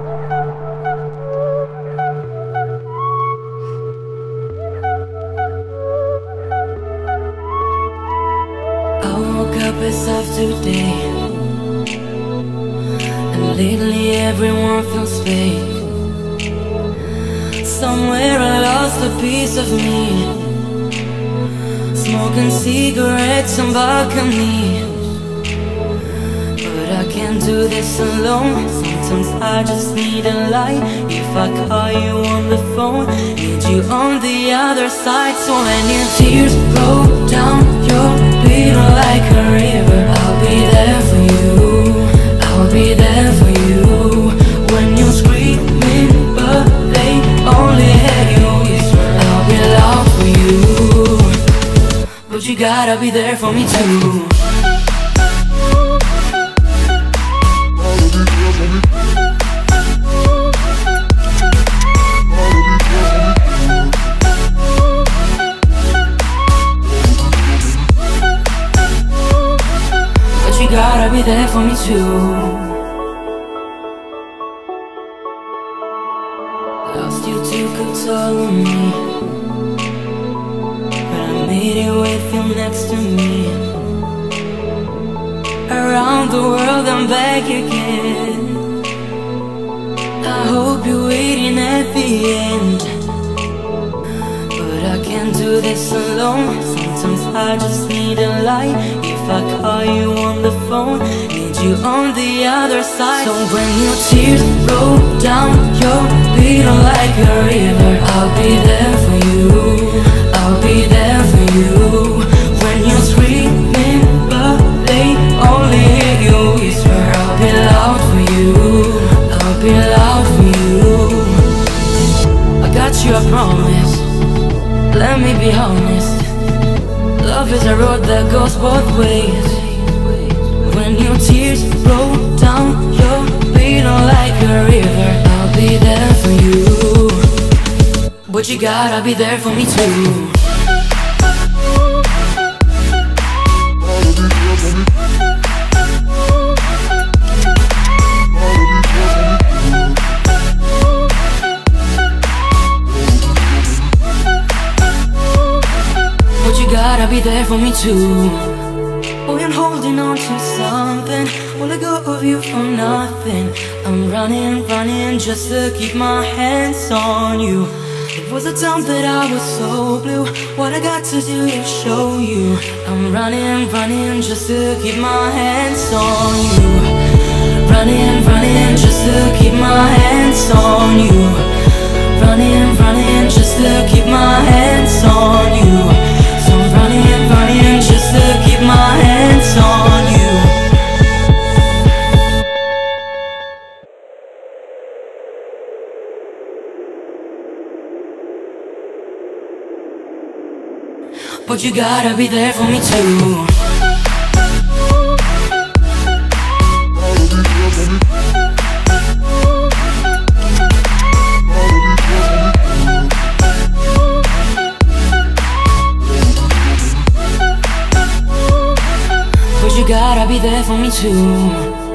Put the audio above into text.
I woke up as of today, and lately everyone feels fake. Somewhere I lost a piece of me, smoking cigarettes on balconies. But I can't do this alone. Sometimes I just need a light. If I call you on the phone, need you on the other side. So when your tears roll down your bleeding like a river, I'll be there for you, I'll be there for you. When you're screaming but they only hear you whisper, I'll be loud for you. But you gotta be there for me too. You gotta be there for me too. Lost you took a toll on me, but I made it with you next to me. Around the world I'm back again. I hope you're waiting at the end, but I can't do this alone. Sometimes I just need a light. If I call you on the phone, need you on the other side. So when your tears roll down your bleeding like a river, I'll be there for you, I'll be there for you. When you're screaming but they only hear you whisper, I'll be loud for you, I'll be loud for you. I got you, I promise. Let me be honest, love is a road that goes both ways. When your tears roll down your bleeding like a river, I'll be there for you. But you gotta be there for me too. You gotta be there for me too. Oh, I'm holding on to something, will I go of you for nothing? I'm running, running just to keep my hands on you. It was a time that I was so blue, what I got to do to show you. I'm running, running just to keep my hands on you. Running, running just to keep my hands on you. Running, running just to keep my hands on you. Running, running just to keep my hands on you. But you gotta be there for me too. You gotta be there for me too.